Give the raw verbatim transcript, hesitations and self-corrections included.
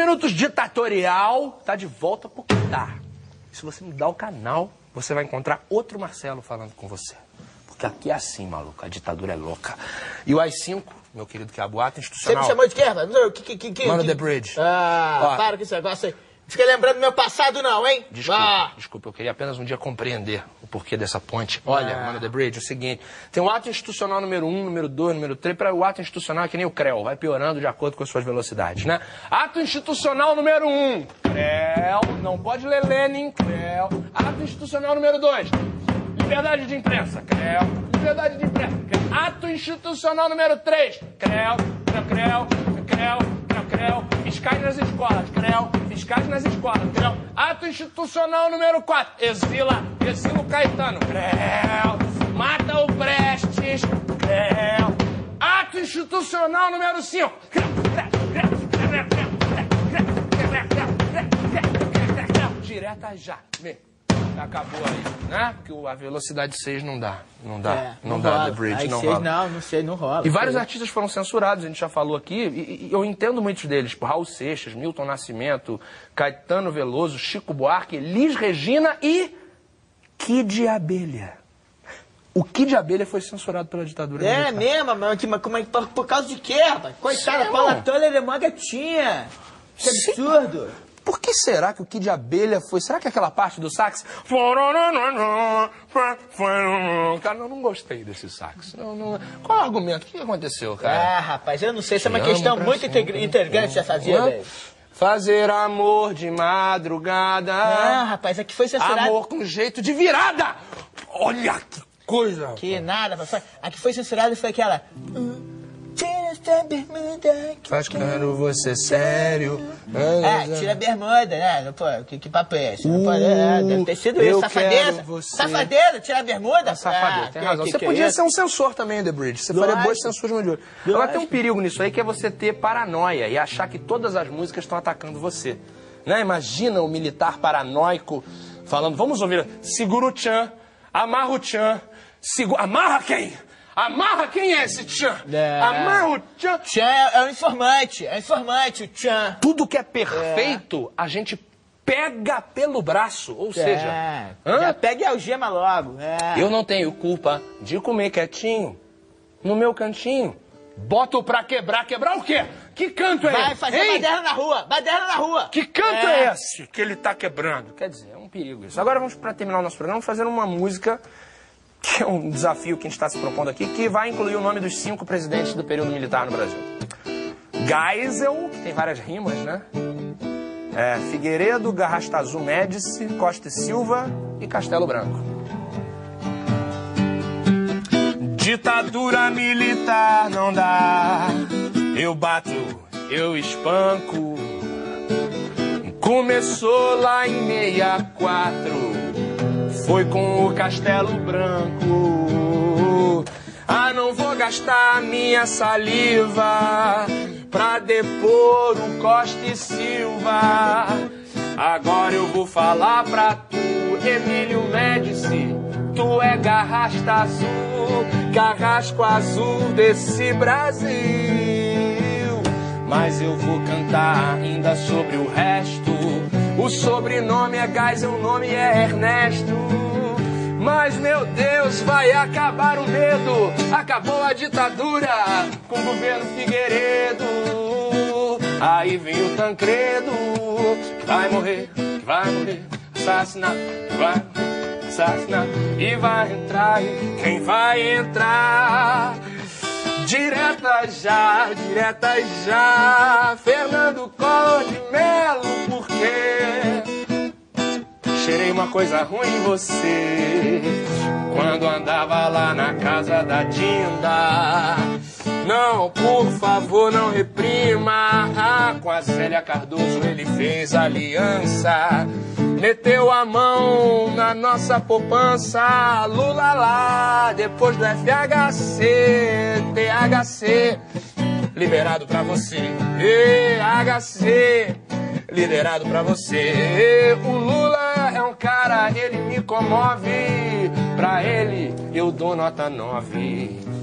Minutos Ditatorial tá de volta porque tá. Se você mudar o canal, você vai encontrar outro Marcelo falando com você. Porque aqui é assim, maluco, a ditadura é louca. E o A I cinco, meu querido, que é a boate institucional... Você me chamou de quê, mano? Que, que, que, Mano que... The Bridge. Ah, Ó, para com esse negócio aí. Fica lembrando do meu passado não, hein? Desculpa, ah. desculpa, eu queria apenas um dia compreender o porquê dessa ponte. Olha, Ah. Mano The Bridge, é o seguinte, tem o ato institucional número um, número dois, número três, para o ato institucional é que nem o CREL, vai piorando de acordo com as suas velocidades, né? Ato institucional número um, CREL, não pode ler Lenin, CREL. Ato institucional número dois, liberdade de imprensa, CREL. Liberdade de imprensa, CREL. Ato institucional número três, CREL, CREL, CREL, CREL, CREL, CREL. Fiscais nas escolas, CREL. Fiscais nas escolas, CREL. Ato institucional número quatro, exila, exila o Caetano, CREL. Mata o Prestes, CREL. Ato institucional número cinco, CREL, CREL, CREL, CREL, CREL, CREL, CREL. Direta já, vem. Acabou aí, né? Porque a velocidade seis não dá, não dá, É, não, não dá, rola. The Bridge, Aí não seis rola. Não, não sei, não rola. E vários sei. artistas foram censurados, a gente já falou aqui, e, e eu entendo muitos deles, tipo Raul Seixas, Milton Nascimento, Caetano Veloso, Chico Buarque, Elis Regina e Kid Abelha. O Kid Abelha foi censurado pela ditadura É militar. mesmo, mas, que- mas como é que- por, por causa de quê, rapaz? Coitada, Sim, Paula irmão. Toller é mó gatinha. Que Sim. absurdo. Por que será que o Kid Abelha foi... Será que aquela parte do sax... Cara, eu não gostei desse sax. Não, não... Qual é o argumento? O que aconteceu, cara? Ah, rapaz, eu não sei, isso é uma Te questão amo muito pra integr- sempre. integrante dessa vida, Hã? velho. Fazer amor de madrugada. Ah, rapaz, aqui foi censurado. Amor com jeito de virada. Olha que coisa. Que nada, rapaz. A que foi censurada foi aquela... Tira essa bermuda. que Faz eu quero você sério. É, tira a bermuda, né? Não, pô, que, que papo é esse? Não pode, é, deve ter sido eu isso, safadeza. quero você. Safadeza, tira a bermuda? Safadeza, Ah, tem que- razão. que- Você que podia é ser um censor também, The Bridge. Você Lógico. faria boas censuras de olho. Agora tem um Lógico. perigo nisso aí, que é você ter paranoia e achar que todas as músicas estão atacando você. Né? Imagina o militar paranoico falando, vamos ouvir, segura o tchan, amarra o tchan, segura... Amarra quem? Amarra quem é esse tchan? É. Amarra o tchan. Tchan é, é o informante, é o informante, o Tchan. Tudo que é perfeito, a gente pega pelo braço, ou seja... É, hã? já pega e algema logo. É. Eu não tenho culpa de comer quietinho, no meu cantinho. Boto pra quebrar. Quebrar o quê? Que canto é Vai esse? fazer Hein? baderna na rua, baderna na rua. Que canto é. É. esse que ele tá quebrando? Quer dizer, é um perigo isso. Agora vamos, pra terminar o nosso programa, fazer uma música que é um desafio que a gente está se propondo aqui, que vai incluir o nome dos cinco presidentes do período militar no Brasil. Geisel, que tem várias rimas, né? É, Figueiredo, Garrastazu Médici, Costa e Silva e Castelo Branco. Ditadura militar não dá, eu bato, eu espanco. Começou lá em sessenta e quatro, foi com o Castelo Branco. Ah, não vou gastar minha saliva pra depor o Costa e Silva. Agora eu vou falar pra tu, Emílio Médici, tu é garrasta azul, carrasco azul desse Brasil. Mas eu vou cantar ainda sobre o resto. O sobrenome é Geisel, o nome é Ernesto. Mas, meu Deus, vai acabar o medo. Acabou a ditadura com o governo Figueiredo. Aí vem o Tancredo, que vai morrer, que vai morrer, assassinado, que vai morrer, assassinado. E vai entrar, e quem vai entrar? Direta já, direta já, Fernando Collor de Mello, porque cheirei uma coisa ruim em você quando andava lá na casa da Dinda. Não, por favor, não reprima. Ah, com a Célia Cardoso ele fez aliança, meteu a mão na nossa poupança. Lula lá, depois do F H C, T H C, liberado pra você. E H C, liberado pra você. O Lula é um cara, ele me comove. Pra ele eu dou nota nove.